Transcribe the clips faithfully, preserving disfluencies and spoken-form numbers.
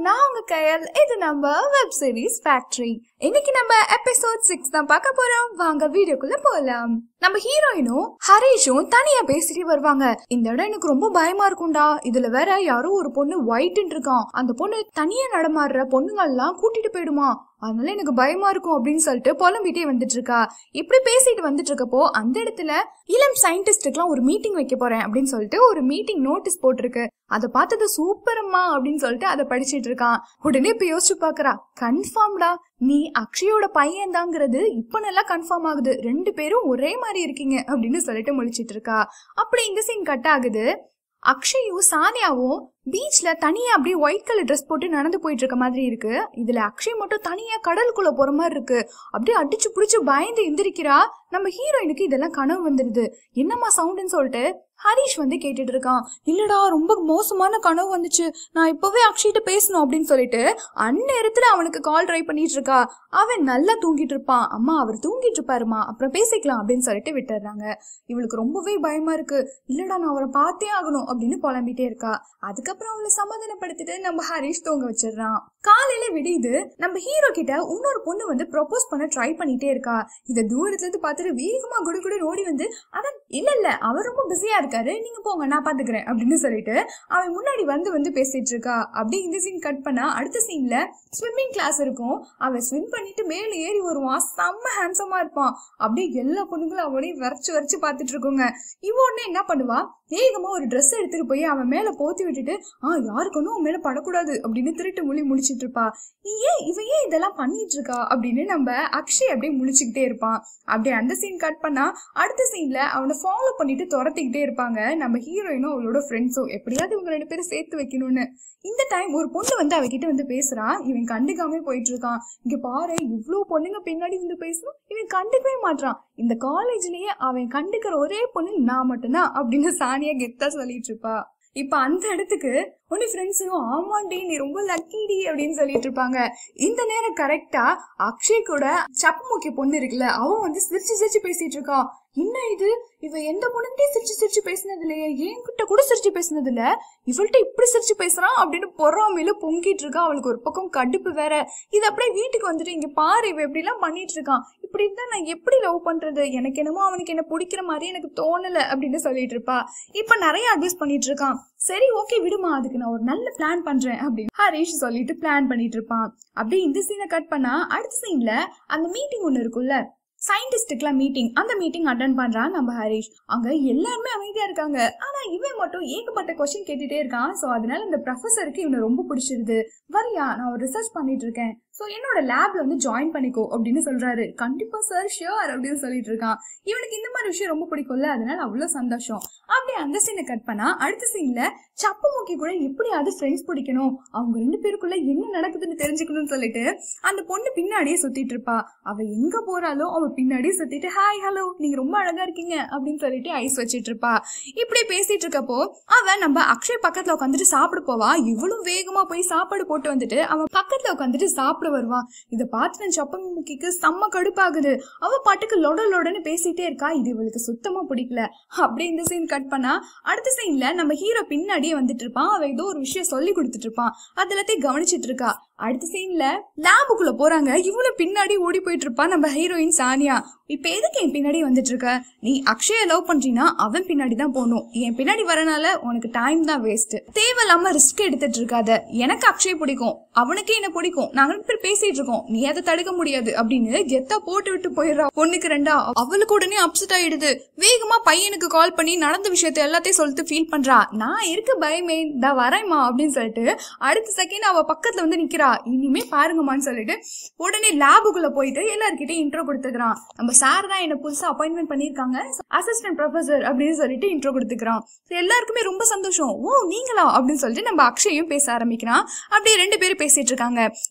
நான் உங்க கையல். இது நம்ம வெப் சீரிஸ் ஃபேக்டரி. இன்னைக்கு நம்ம எபிசோட் சிக்ஸ் தான் பார்க்க போறோம். வாங்க வீடியோக்குள்ள போலாம். நம்ம ஹீரோயினும் ஹரிஷும் தனியா பேசிட்டு வருவாங்க. இந்த இடம் எனக்கு ரொம்ப பயமா இருக்கும்டா. இதுல வேற யாரோ ஒரு பொண்ணு ஒயிட்ன்னு இருக்கான். அந்த பொண்ணு தனியா நடமாடுற பொண்ணுங்கள்லாம் கூட்டிட்டு போயிடுமா, அதனால எனக்கு பயமா இருக்கும் அப்படின்னு சொல்லிட்டு புலம்பிட்டே வந்துட்டு இருக்கா. இப்படி பேசிட்டு வந்துட்டு இருக்கப்போ அந்த இடத்துல இளம் சயின்டிஸ்டுக்குலாம் ஒரு மீட்டிங் வைக்க போறேன் அப்படின்னு சொல்லிட்டு ஒரு மீட்டிங் நோட்டீஸ் போட்டிருக்கு. அதை பார்த்தது சூப்பரம்மா அப்படின்னு சொல்லிட்டு அதை படிச்சுட்டு இருக்கான். உடனே இப்ப யோசிச்சு பாக்குறா, கன்ஃபார்ம்டா நீ அக்ஷயோட பையன் தாங்கிறது இப்ப நல்லா கன்ஃபார்ம் ஆகுது. ரெண்டு பேரும் ஒரே மாதிரி இருக்கீங்க அப்படின்னு சொல்லிட்டு முழிச்சிட்டு இருக்கா. அப்படி இந்த சீன் கட் ஆகுது. அக்ஷயும் சானியாவும் பீச்ல தனியா அப்படியே ஒயிட் கலர் ட்ரெஸ் போட்டு நடந்து போயிட்டு இருக்க மாதிரி இருக்கு. இதுல அக்ஷய் மட்டும் தனியா கடலுக்குள்ள போற மாதிரி இருக்கு. அப்படியே அடிச்சு புடிச்சு பயந்து எந்திரிக்கிறா. நம்ம ஹீரோயினுக்கு இதெல்லாம் கனவு வந்துருது. என்னம்மா சவுண்டுன்னு சொல்லிட்டு ஹரிஷ் வந்து கேட்டுட்டு இருக்கான். இல்லடா ரொம்ப மோசமான கனவு வந்துச்சு, நான் இப்பவே அக்ஷய்கிட்ட பேசணும் அப்படின்னு சொல்லிட்டு அந்நேரத்துல அவனுக்கு கால் ட்ரை பண்ணிட்டு இருக்கா. அவன் நல்லா தூங்கிட்டு இருப்பான். அம்மா அவர் தூங்கிட்டு இருப்பாருமா, அப்புறம் பேசிக்கலாம் அப்படின்னு சொல்லிட்டு விட்டுறாங்க. இவளுக்கு ரொம்பவே பயமா இருக்கு. இல்லடா நான் அவரை பார்த்தே ஆகணும் அப்படின்னு புலம்பிட்டே இருக்கா. அதுக்கப்புறம் அவளை சமாதானப்படுத்திட்டு நம்ம ஹரிஷ் தூங்க வச்சிடறான். காலையில விடியுது. நம்ம ஹீரோ கிட்ட இன்னொரு பொண்ணு வந்து ப்ரொபோஸ் பண்ண ட்ரை பண்ணிட்டே இருக்கா. இத தூரத்துல இருந்து பார்த்துட்டு வேகமா குடு குடு ஓடி வந்து, அதான் இல்ல இல்ல அவர் ரொம்ப பிஸியா இருக்காரு, நீங்க போங்க நான் பாத்துக்கிறேன் அப்படின்னு சொல்லிட்டு அவன் முன்னாடி வந்து வந்து பேசிட்டு இருக்கா. அப்படியே இந்த சீன் கட் பண்ணா அடுத்த சீன்ல ஸ்விம்மிங் கிளாஸ் இருக்கும். அவன் ஸ்விம் பண்ணிட்டு மேல ஏறி வருவான். செம்ம ஹேண்ட்ஸமா இருப்பான். அப்படியே எல்லா பொண்ணுங்களும் அவனையும் வரைச்சு வரைச்சு பாத்துட்டு இருக்குங்க. இவ உடனே என்ன பண்ணுவா, வேகமா ஒரு ட்ரெஸ் எடுத்துட்டு போய் அவன் மேல போத்தி விட்டுட்டு, ஆஹ் யாருக்கொன்னும் அவன் மேல படக்கூடாது அப்படின்னு திருட்டு மொழி முடிச்சிட்டு இருப்பா. ஏன் இவ ஏன் இதெல்லாம் பண்ணிட்டு இருக்கா அப்படின்னு நம்ம அக்ஷய் அப்படியே முழிச்சுக்கிட்டே இருப்பான். அப்படியே அந்த சீன் கட் பண்ணா அடுத்த சீன்ல அவனை ஃபாலோ பண்ணிட்டு துரத்திக்கிட்டே இருப்பாங்க நம்ம ஹீரோயினும் அவளோட ஃப்ரெண்ட்ஸும். எப்படியாவது இவங்க ரெண்டு பேரும் சேர்த்து வைக்கணும்னு. இந்த டைம் ஒரு பொண்ணு வந்து அவகிட்ட வந்து பேசுறான். இவன் கண்டுக்காம போயிட்டு இருக்கான். இங்க பாரு இவ்வளவு பொண்ணுங்க பின்னாடி வந்து பேசணும், இவன் கண்டுக்கவே மாட்டான். இந்த காலேஜ்லயே அவன் கண்டுக்கிற ஒரே பொண்ணு நான் மட்டும்தான் அப்படின்னு சானியா கெத்தா சொல்லிட்டு இருப்பா. இப்ப அந்த இடத்துக்கு உன்னை ஃப்ரெண்ட்ஸும் ஆமாண்டி நீ ரொம்ப லக்கிடி அப்படின்னு சொல்லிட்டு இருப்பாங்க. இந்த நேரம் கரெக்டா அக்ஷய் கூட சப்பு முக்கிய பொண்ணு இருக்குல்ல, அவன் வந்து சிரிச்சு சிரிச்சு பேசிட்டு இருக்கான். என்ன இது, இவ எந்த பொண்ணுகிட்டே சிரிச்சு சிரிச்சு பேசினது இல்லையே, என்கிட்ட கூட சிரிச்சு பேசினது இல்ல, இவள்கிட்ட இப்படி சிரிச்சு பேசுறான் அப்படின்னு பொறாமையில பொங்கிட்டு இருக்கா. அவளுக்கு ஒரு பக்கம் கடுப்பு வேற. இது அப்படியே வீட்டுக்கு வந்துட்டு, இங்க பாரு இவ எப்படி எல்லாம் பண்ணிட்டு இருக்கான், இப்படி இருந்தா நான் எப்படி லவ் பண்றது, எனக்கு என்னமோ அவனுக்கு என்ன பிடிக்கிற மாதிரி எனக்கு தோணல அப்படின்னு சொல்லிட்டு இருப்பா. இப்ப நிறைய அட்வைஸ் பண்ணிட்டு இருக்கான். சரி ஓகே விடுமா, அதுக்கு நான் ஒரு நல்ல பிளான் பண்றேன் அப்படின்னு ஹரிஷ் சொல்லிட்டு பிளான் பண்ணிட்டு இருப்பான். அப்படியே இந்த சீனை கட் பண்ணா அடுத்த சீன்ல அந்த மீட்டிங் ஒண்ணு இருக்குல்ல, சயின்டிஸ்டுக்குலாம் மீட்டிங். அந்த மீட்டிங் அட்டன் பண்றான் நம்ம ஹரிஷ். அங்க எல்லாருமே அமைதியா இருக்காங்க. ஆனா இவன் மட்டும் ஏகப்பட்ட கொஸ்டின் கேட்டுட்டே இருக்கான். சோ அதனால இந்த ப்ரொஃபஸருக்கு இவனை ரொம்ப பிடிச்சிருது. வரியா நான் ஒரு ரிசர்ச் பண்ணிட்டு இருக்கேன், சோ என்னோட லேப்ல வந்து ஜாயின் பண்ணிக்கோ அப்படின்னு சொல்றாரு. கண்டிப்பா சார் ஷியோர் அப்படின்னு சொல்லிட்டு இருக்கான். இவனுக்கு இந்த மாதிரி விஷயம் ரொம்ப பிடிக்கும்ல, அதனால அவ்வளவு சந்தோஷம். அப்படியே அந்த சீனை கட் பண்ணா அடுத்த சீன்ல சப்பு மூக்கி கூட எப்படியாவது ஃப்ரெண்ட்ஸ் பிடிக்கணும், அவங்க ரெண்டு பேருக்குள்ள என்ன நடக்குதுன்னு தெரிஞ்சுக்கணும்னு சொல்லிட்டு அந்த பொண்ணு பின்னாடியே சுத்திட்டு இருப்பா. அவ எங்க போறாலோ அவ பின்னாடியே சுத்திட்டு ஹாய் ஹலோ நீங்க ரொம்ப அழகா இருக்கீங்க அப்படின்னு சொல்லிட்டு ஐஸ் வச்சிட்டு இருப்பா. இப்படி பேசிட்டு இருக்கப்போ அவன் நம்ம அக்ஷய் பக்கத்துல உட்காந்துட்டு சாப்பிட போவா. இவ்வளவு வேகமா போய் சாப்பாடு போட்டு வந்துட்டு அவன் பக்கத்துல உட்காந்துட்டு சாப்பிட வருவான். இதை பார்த்து நான் சப்ப முக்கிக்கு செம்ம கடுப்பாகுது. அவ பாட்டுக்கு லொட லொடன்னு பேசிட்டே இருக்கா. இது இவளுக்கு சுத்தமா பிடிக்கல. அப்படியே இந்த சீன் கட் பண்ணா அடுத்த சீன்ல நம்ம ஹீரோ பின்னாடியே வந்துட்டு இருப்பான். அவன் ஏதோ ஒரு விஷயம் சொல்லி கொடுத்துட்டு இருப்பான். அது எல்லாத்தையும் கவனிச்சிட்டு இருக்கா. அடுத்த சீன்ல லேபுக்குள்ள போறாங்க. இவளும் பின்னாடி ஓடி போயிட்டு இருப்பான் நம்ம ஹீரோயின் சானியா. இப்ப எதுக்கு என் பின்னாடி வந்துட்டு இருக்க, நீ அக்ஷய லவ் பண்றீன்னா அவன் பின்னாடி தான் போகணும், என் பின்னாடி வரனால உனக்கு டைம் தான் வேஸ்ட், தேவையில்லாம ரிஸ்க் எடுத்துட்டு இருக்காத, எனக்கு அக்ஷய் பிடிக்கும் அவனுக்கு என்ன பிடிக்கும், நாங்க ரெண்டு பேர் பேசிட்டு இருக்கோம், நீ அதை தடுக்க முடியாது அப்படின்னு கெத்தா போட்டு விட்டு போயிடுறா. பொண்ணுக்கு ரெண்டா. அவளுக்கு உடனே அப்செட் ஆயிடுது. வேகமா பையனுக்கு கால் பண்ணி நடந்த விஷயத்த எல்லாத்தையும் சொல்லிட்டு ஃபீல் பண்றா. நான் இருக்க பயமே தான் வரேம்மா அப்படின்னு சொல்லிட்டு அடுத்த செகண்ட் அவ பக்கத்துல வந்து நிக்கிறா. இனிமே பாருங்கம்மான்னு சொல்லிட்டு உடனே லேபுக்குள்ள போயிட்டு எல்லார்கிட்டையும் இன்ட்ரோ கொடுத்துக்கிறான். நம்ம சார் தான் என்ன புதுசா அப்பாயின்மெண்ட் பண்ணிருக்காங்க, அசிஸ்டன்ட் ப்ரொஃபசர் அப்படின்னு சொல்லிட்டு இன்ட்ரோ கொடுத்துக்கிறான். எல்லாருக்குமே ரொம்ப சந்தோஷம். ஓ நீங்களா அப்படின்னு சொல்லிட்டு நம்ம அக்ஷயும் பேச ஆரம்பிக்கிறான். அப்படியே ரெண்டு பேரும் பேசிட்டு இருக்காங்க. இப்ப அக்ஷய்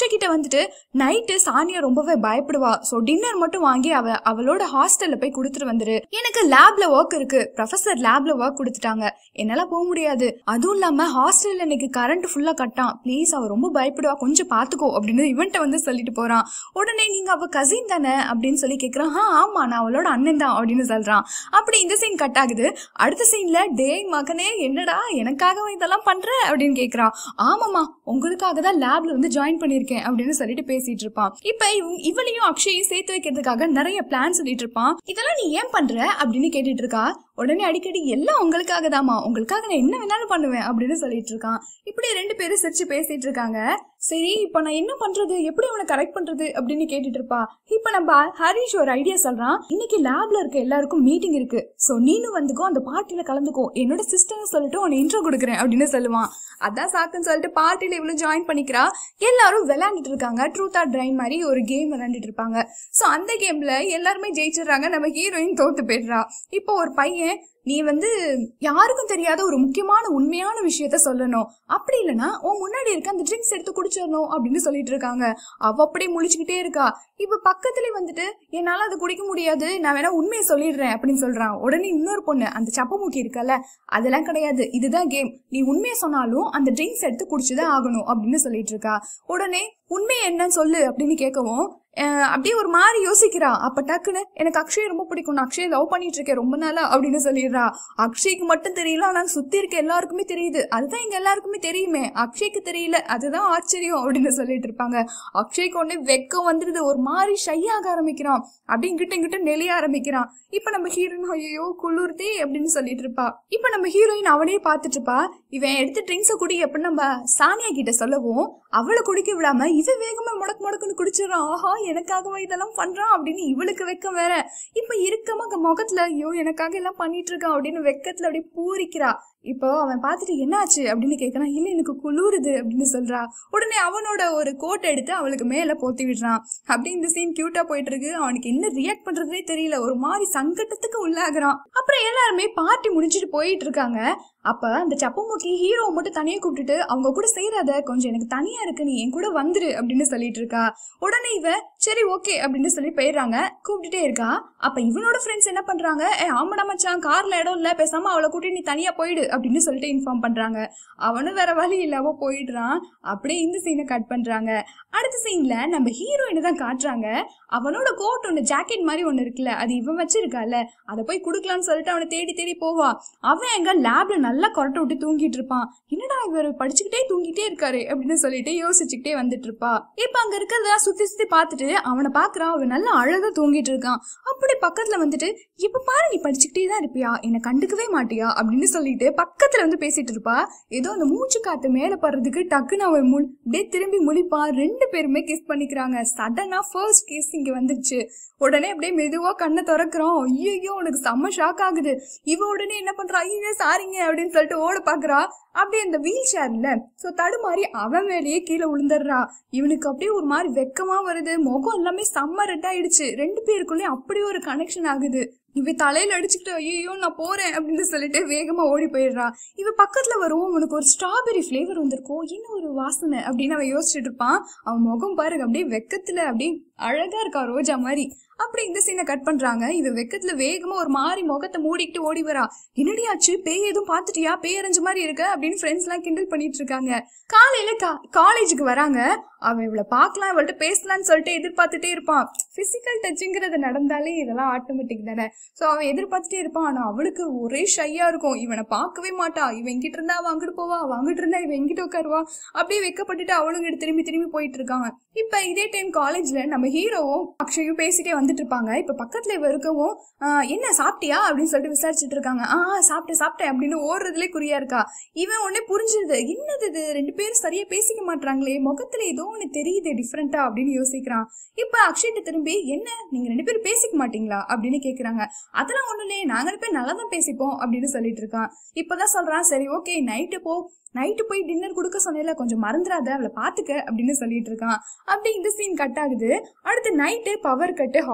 அக்ஷய் கிட்ட வந்துட்டு நைட்டு சானியா ரொம்பவே பயப்படுவா, சோ டின்னர் மட்டும் வாங்கி அவ அவளோட ஹாஸ்டல்ல போய் கொடுத்துட்டு வந்துரு, எனக்கு லேப்ல ஒர்க் இருக்கு, ப்ரொஃபசர் லேப்ல ஒர்க் கொடுத்துட்டாங்க, என்னால போக முடியாது, அதுவும் இல்லாம ஹாஸ்டல்ல இன்னைக்கு கரண்ட் ஃபுல்லா கட்டான், ப்ளீஸ் அவ ரொம்ப பயப்படுவா, கொஞ்சம் பாத்துக்கோ அப்படின்னு இவன்ட்ட வந்து சொல்லிட்டு போறான். உடனே நீங்க அவ கசின் தானே அப்படின்னு சொல்லி கேக்குறான். ஆ ஆமா நான் அவளோட அண்ணன் தான் அப்படின்னு சொல்றான். அப்படி இந்த சீன் கட் ஆகுது. அடுத்த சீன்ல டே மகனே என்னடா எனக்காக இதெல்லாம் பண்ற அப்படின்னு கேக்குறான். ஆமாமா உங்களுக்காக தான் லேப்ல வந்து ஜாயின் பண்ணிருக்கேன் அப்படின்னு சொல்லிட்டு பேசிட்டு இருப்பான். இப்ப இவளையும் அக்ஷயையும் சேர்த்து வைக்கிறதுக்காக நிறைய பிளான் சொல்லிட்டு இருப்பான். இதெல்லாம் நீ ஏன் பண்ற அப்படின்னு கேட்டுட்டு இருக்கா. உடனே அடிக்கடி எல்லாம் உங்களுக்காக தாமா, உங்களுக்காக நான் என்ன வேணாலும் பண்ணுவேன் அப்படின்னு சொல்லிட்டு இருக்கான். இப்படி ரெண்டு பேரும் சிரிச்சு பேசிட்டு இருக்காங்க. சரி இப்ப நான் என்ன பண்றது, எப்படி அவனை கரெக்ட் பண்றது அப்படின்னு கேட்டுட்டு இருப்பா. இப்ப நம்ம ஹரிஷ் ஒரு ஐடியா சொல்றான். இன்னைக்கு லேப்ல இருக்க எல்லாருக்கும் மீட்டிங் இருக்கு, சோ நீனும் வந்துக்கோ, அந்த பார்ட்டில கலந்துக்கோ, என்னோட சிஸ்டர் சொல்லிட்டு உன்னை இன்ட்ரோ கொடுக்குறேன் அப்படின்னு சொல்லுவான். அதான் சாக்குன்னு சொல்லிட்டு பார்ட்டில இவ்வளவு ஜாயின் பண்ணிக்கிறா. எல்லாரும் விளையாண்டுட்டு இருக்காங்க. ட்ரூத் ஆர் ட்ரைன் மாதிரி ஒரு கேம் விளையாண்டுட்டு இருப்பாங்க. சோ அந்த கேம்ல எல்லாருமே ஜெயிச்சிடுறாங்க. நம்ம ஹீரோயின் தோத்து போயிடுறா. இப்போ ஒரு பையன் நீ வந்து யாருக்கும் தெரியாத ஒரு முக்கியமான உண்மையான விஷயத்த சொல்லணும், அப்படி இல்லைன்னா உன் முன்னாடி இருக்க அந்த ட்ரிங்க்ஸ் எடுத்து குடிச்சிடணும் அப்படின்னு சொல்லிட்டு இருக்காங்க. அவ அப்படியே முழிச்சுக்கிட்டே இருக்கா. இப்ப பக்கத்துலயே வந்துட்டு என்னால அதை குடிக்க முடியாது, நான் வேணா உண்மையை சொல்லிடுறேன் அப்படின்னு சொல்றான். உடனே இன்னொரு பொண்ணு அந்த சப்பமூக்கி இருக்கல, அதெல்லாம் கிடையாது, இதுதான் கேம், நீ உண்மையை சொன்னாலும் அந்த ட்ரிங்க்ஸ் எடுத்து குடிச்சுதான் ஆகணும் அப்படின்னு சொல்லிட்டு இருக்கா. உடனே உண்மையை என்னன்னு சொல்லு அப்படின்னு கேட்கவும் அப்படியே ஒரு மாதிரி யோசிக்கிறா. அப்ப டக்குன்னு எனக்கு அக்ஷய் ரொம்ப பிடிக்கும், நான் அக்ஷய் லவ் பண்ணிட்டு இருக்கேன் ரொம்ப நாளா அப்படின்னு சொல்லிடுறா. அக்ஷய்க்கு மட்டும் தெரியல, ஆனா சுத்தி இருக்க எல்லாருக்குமே தெரியுது, அதுதான் எங்க எல்லாருக்குமே தெரியுமே, அக்ஷய்க்கு தெரியல, அதுதான் ஆச்சரியம் அப்படின்னு சொல்லிட்டு இருப்பாங்க. அக்ஷய்க்கு உடனே வெக்கம் வந்துடுது, ஒரு மாதிரி ஷையாக ஆரம்பிக்கிறான், அப்படி இங்கிட்ட இங்கிட்ட நெளிய ஆரம்பிக்கிறான். இப்ப நம்ம ஹீரோயின் ஐயோ குளிர்தே அப்படின்னு சொல்லிட்டு இருப்பா. இப்ப நம்ம ஹீரோயின் அவனையே பாத்துட்டு இருப்பா. இவன் எடுத்து ட்ரிங்க்ஸ குடி அப்படின்னு நம்ம சானியா கிட்ட சொல்லவும் அவளை குடிக்க விடாம இவன் வேகமா முடக்கு முடக்குன்னு குடிச்சிடறான். ஆஹா எனக்காகவா இதெல்லாம் பண்றான் அப்படின்னு இவளுக்கு வெக்கம் வேற. இப்ப இருக்கமா முகத்துல ஐயோ எனக்காக எல்லாம் பண்ணிட்டு இருக்கான் அப்படின்னு வெக்கத்துல அப்படியே பூரிக்கிறா. இப்போ அவன் பாத்துட்டு என்னாச்சு அப்படின்னு கேட்கறான். இல்ல எனக்கு குளிருது அப்படின்னு சொல்றா. உடனே அவனோட ஒரு கோட் எடுத்து அவளுக்கு மேல போத்தி விடுறான். அப்படி இந்த சீன் கியூட்டா போயிட்டு இருக்கு. அவனுக்கு என்ன ரியாக்ட் பண்றதே தெரியல, ஒரு மாதிரி சங்கட்டத்துக்கு உள்ளாகிறான். அப்புறம் எல்லாருமே பார்ட்டி முடிஞ்சிட்டு போயிட்டு இருக்காங்க. அப்ப அந்த சப்பமுக்கி ஹீரோ மட்டும் தனியா கூப்பிட்டுட்டு அவங்க கூட செய்யறாத, கொஞ்சம் எனக்கு தனியா இருக்கு, நீ என் கூட வந்துரு அப்படின்னு சொல்லிட்டு இருக்கா. உடனே இவ சரி ஓகே அப்படின்னு சொல்லி போயிடுறாங்க. கூப்பிட்டுட்டே இருக்கா. அப்ப இவனோட ஃப்ரெண்ட்ஸ் என்ன பண்றாங்க, ஏ ஆமாடா மச்சான் கார்ல இடம் இல்ல, பேசாம அவளை கூட்டிட்டு நீ தனியா போயிடு அப்படின்னு சொல்லிட்டு இன்ஃபார்ம் பண்றாங்க. அவனும் வேற வழி இல்லாம போயிடுறான். அப்படியே இந்த சீனை கட் பண்றாங்க. அடுத்த சீன்ல நம்ம ஹீரோயினை தான் காட்டுறாங்க. அவனோட கோட் ஒண்ணு ஜாக்கெட் மாதிரி ஒண்ணு இருக்குல்ல, அது இவன் வச்சிருக்கால, அதை போய் குடுக்கலான்னு சொல்லிட்டு அவனை தேடி தேடி போவா. அவன் எங்க லேப்ல நல்லா கொரட்டை விட்டு தூங்கிட்டு இருப்பான். என்னடா இவர் படிச்சுக்கிட்டே தூங்கிட்டே இருக்காரு அப்படின்னு சொல்லிட்டு யோசிச்சுக்கிட்டே வந்துட்டு இருப்பா. இப்ப அங்க இருக்கிறதெல்லாம் சுத்தி சுத்தி பாத்துட்டு அவனை பாக்குறான். அவன் நல்லா அழகா தூங்கிட்டு இருக்கான். அப்படி பக்கத்துல வந்துட்டு இப்ப பாரு நீ படிச்சுக்கிட்டே தான் இருப்பியா, என்ன கண்டுக்கவே மாட்டியா அப்படின்னு சொல்லிட்டு பக்கத்துல வந்து பேசிட்டு இருப்பா. ஏதோ அந்த மூச்சு காத்து மேல படுறதுக்கு டக்குன்னு அவன் முள் அப்படியே திரும்பி முழிப்பா. ரெண்டு பேருமே கிஸ் பண்ணிக்கிறாங்க. சடனா ஃபர்ஸ்ட் கிஸ் இங்க வந்துருச்சு. உடனே அப்படியே மெதுவா கண்ணை திறக்கிறோம். ஐயோ உனக்கு செம்ம ஷாக் ஆகுது. இவ உடனே என்ன பண்றா, ஐயோ சாரிங்க அப்படின்னு சொல்லிட்டு ஓட பாக்குறா. அப்படியே அந்த வீல் சேர்ல சோ தடுமாறி அவன் மேலேயே கீழே விழுந்துடுறா. இவனுக்கு அப்படியே ஒரு மாதிரி வெக்கமா வருது. முகம் எல்லாமே செம்ம ரெட் ஆயிடுச்சு. ரெண்டு பேருக்குள்ளே அப்படியே ஒரு கனெக்ஷன் ஆகுது. இவ தலையில அடிச்சுக்கிட்டு ஐயோ நான் போறேன் அப்படின்னு சொல்லிட்டு வேகமா ஓடி போயிடுறா. இவ பக்கத்துல வரும். உனக்கு ஒரு ஸ்ட்ராபெரி பிளேவர் வந்திருக்கும், என்ன ஒரு வாசனை அப்படின்னு அவன் யோசிச்சுட்டு இருப்பான். அவன் முகம் பாருங்க அப்படியே வெக்கத்துல அப்படியே அழகா இருக்கா ரோஜா மாதிரி. அப்படி இந்த சீனை கட் பண்றாங்க. இவ வெக்கத்துல வேகமா ஒரு மாதிரி முகத்தை மூடிக்கிட்டு ஓடி வரா. என்னடியாச்சு பேய் எதுவும் பாத்துட்டியா, பேய் அரைஞ்ச மாதிரி இருக்க அப்படின்னு ஃப்ரெண்ட்ஸ் எல்லாம் கிண்டல் பண்ணிட்டு இருக்காங்க. காலையில காலேஜுக்கு வராங்க. அவன் இவளை பாக்கலாம் இவள்கிட்ட பேசலான்னு சொல்லிட்டு எதிர்பார்த்துட்டே இருப்பான். பிசிக்கல் டச்சுங்கிறது நடந்தாலே இதெல்லாம் ஆட்டோமேட்டிக் தானே. சோ அவன் எதிர்பார்த்துட்டே இருப்பான். ஆனா அவளுக்கு ஒரே ஷையா இருக்கும். இவனை பார்க்கவே மாட்டா. இவன் எங்கிட்ட இருந்தா அவன் அங்கிட்டு போவா, அங்கிட்டு இருந்தா இவன் எங்கிட்ட உட்காருவா. அப்படியே வெக்கப்பட்டுட்டு அவளுங்க திரும்பி திரும்பி போயிட்டு இருக்காங்க. இப்ப இதே டைம் காலேஜ்ல நம்ம ஹீரோவும் அக்ஷயும் பேசிட்டே வந்துட்டு இருப்பாங்க. இப்ப பக்கத்துல இவ இருக்கவும் என்ன சாப்பிட்டியா அப்படின்னு சொல்லிட்டு விசாரிச்சுட்டு இருக்காங்க. ஆஹ் சாப்பிட்டேன் சாப்பிட்டேன் அப்படின்னு ஓடுறதுலே குறியா இருக்கா. இவன் உடனே புரிஞ்சிருது, என்னது இது ரெண்டு பேரும் சரியா பேசிக்க மாட்டாங்களே, முகத்துல ஏதோ ஒண்ணு தெரியுது டிஃப்ரெண்டா அப்படின்னு யோசிக்கிறான். இப்ப அக்ஷய்கிட்ட திரும்பி என்ன நீங்க ரெண்டு பேரும் பேசிக்க மாட்டீங்களா அப்படின்னு கேக்குறாங்க. அதெல்லாம் ஒண்ணு இல்லையே, நாங்க ரெண்டு பேரும் நல்லா தான் பேசிப்போம் அப்படின்னு சொல்லிட்டு இருக்கான். இப்பதான் சொல்றான் சரி ஓகே நைட்டு போ, நைட்டு போய் டின்னர் கொடுக்க சொன்னேல, கொஞ்சம் மறந்துடாத, அவளை பாத்துக்க அப்படின்னு சொல்லிட்டு இருக்கான். அப்படி இந்த சீன் கட் ஆகுது. அடுத்து நைட்டு பவர் கட்டு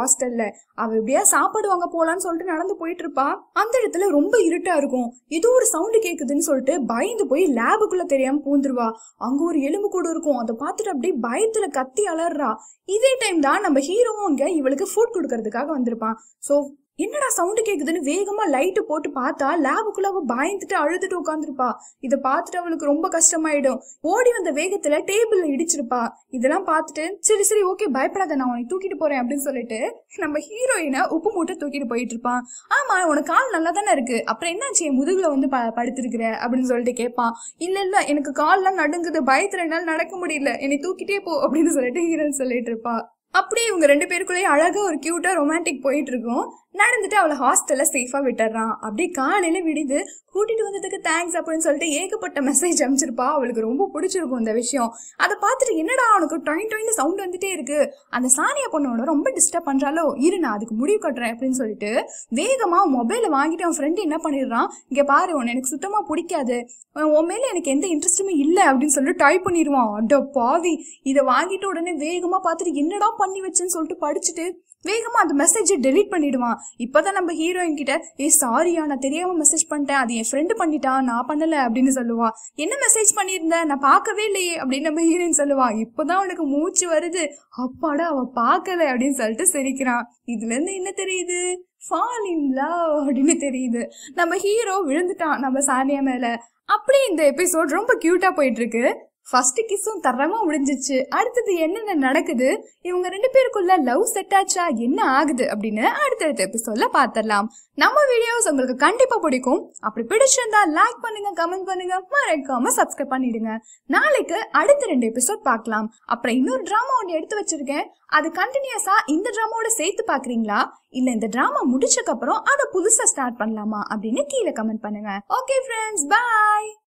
ஹாஸ்டல்ல. அவ எப்படியா சாப்பாடு வாங்க போலான்னு சொல்லிட்டு நடந்து போயிட்டு இருப்பா. அந்த இடத்துல ரொம்ப இருட்டா இருக்கும். ஏதோ ஒரு சவுண்ட் கேக்குதுன்னு சொல்லிட்டு பயந்து போய் லேபுக்குள்ள தெரியாம பூந்துருவா. அங்க ஒரு எலும்பு கூட இருக்கும். அதை பார்த்துட்டு அப்படியே பயத்துல கத்தி அலறா. இதே டைம் தான் நம்ம ஹீரோவும் அங்க இவளுக்கு ஃபுட் கொடுக்கறதுக்காக வந்திருப்பான். சோ என்னடா சவுண்ட் கேக்குதுன்னு வேகமா லைட்டு போட்டு பார்த்தா லேபுக்குள்ள அவ பயந்துட்டு அழுதுட்டு உட்காந்துருப்பா. இதை பார்த்துட்டு அவளுக்கு ரொம்ப கஷ்டமாயிடும். ஓடி வந்த வேகத்துல டேபிள்ல இடிச்சிருப்பா. இதெல்லாம் பார்த்துட்டு சரி சரி ஓகே பயப்படாத, நான் உனக்கு தூக்கிட்டு போறேன் அப்படின்னு சொல்லிட்டு நம்ம ஹீரோயினை உப்பு மூட்டை தூக்கிட்டு போயிட்டு இருப்பான். ஆமா உனக்கு கால் நல்லா தானே இருக்கு, அப்புறம் என்னாச்சு என் முதுகுல வந்து ப படுத்திருக்கிற அப்படின்னு சொல்லிட்டு கேட்பான். இல்ல இல்ல எனக்கு கால்லாம் நடுங்குது, பயத்துல என்னால நடக்க முடியல, என்னை தூக்கிட்டே போ அப்படின்னு சொல்லிட்டு ஹீரோயின் சொல்லிட்டு இருப்பா. அப்படியே இவங்க ரெண்டு பேருக்குள்ளேயே அழகா ஒரு கியூட்டா ரொமான்டிக் போயிட்டு இருக்கும். நடந்துட்டு அவளை ஹாஸ்டல்ல சேஃபா விட்டுறான். அப்படியே காலையில விடுது. கூட்டிட்டு வந்ததுக்கு தேங்க்ஸ் அப்படின்னு சொல்லிட்டு ஏகப்பட்ட மெசேஜ் அனுப்பிச்சிருப்பா. அவளுக்கு ரொம்ப பிடிச்சிருக்கும் இந்த விஷயம். அதை பார்த்துட்டு என்னடா அவனுக்கு டொயின் டொயின் சவுண்ட் வந்துட்டே இருக்கு, அந்த சானியா பொண்ணோட ரொம்ப டிஸ்டர்ப் பண்றாலோ, இரு நான் அதுக்கு முடிவு கட்டுறேன் அப்படின்னு சொல்லிட்டு வேகமா மொபைலை வாங்கிட்டு அவன் ஃப்ரெண்டு என்ன பண்ணிடுறான், இங்க பாரு உன்னை எனக்கு சுத்தமா பிடிக்காது, உன் மேல எனக்கு எந்த இன்ட்ரெஸ்ட்டுமே இல்லை அப்படின்னு சொல்லிட்டு டைப் பண்ணிடுவான். அட பாவி. இதை வாங்கிட்டு உடனே வேகமா பார்த்துட்டு என்னடா பண்ணி வச்சேன்னு சொல்லிட்டு படிச்சுட்டு வேகமா அந்த மெசேஜை டெலீட் பண்ணிடுவான். இப்பதான் நம்ம ஹீரோயின் கிட்ட ஏ சாரியா நான் தெரியாம மெசேஜ் பண்ணிட்டேன், அது என் ஃப்ரெண்டு பண்ணிட்டான், நான் பண்ணல அப்படின்னு சொல்லுவா. என்ன மெசேஜ் பண்ணியிருந்தேன், நான் பார்க்கவே இல்லையே அப்படின்னு நம்ம ஹீரோயின் சொல்லுவா. இப்பதான் அவனுக்கு மூச்சு வருது. அப்பாடா அவ பார்க்கல அப்படின்னு சொல்லிட்டு சிரிக்கிறான். இதுல இருந்து என்ன தெரியுது, ஃபால் இன் லவ் அப்படின்னு தெரியுது. நம்ம ஹீரோ விழுந்துட்டான் நம்ம சானியா மேல. அப்படி இந்த எபிசோட் ரொம்ப கியூட்டா போயிட்டு இருக்கு. ஃபர்ஸ்ட் கிஸும் தரமா முடிஞ்சிச்சு. அடுத்தது என்னென்ன நடக்குது, இவங்க ரெண்டு பேருக்குள்ள லவ் செட் ஆச்சா, என்ன ஆகுது அப்படின்னு அடுத்தடுத்த எபிசோட்ல பாத்திரலாம். நம்ம வீடியோஸ் உங்களுக்கு கண்டிப்பா பிடிக்கும். அப்படி பிடிச்சிருந்தா லைக் பண்ணுங்க, கமெண்ட் பண்ணுங்க, மறக்காம சப்ஸ்கிரைப் பண்ணிடுங்க. நாளைக்கு அடுத்த ரெண்டு எபிசோட் பார்க்கலாம். அப்புறம் இன்னொரு டிராமா ஒன்று எடுத்து வச்சிருக்கேன். அது கண்டினியூஸா இந்த டிராமாவோட சேர்த்து பாக்குறீங்களா, இல்ல இந்த டிராமா முடிச்சக்கு அப்புறம் அதை புதுசா ஸ்டார்ட் பண்ணலாமா அப்படின்னு கீழே கமெண்ட் பண்ணுங்க. ஓகே ஃப்ரெண்ட்ஸ், பாய்.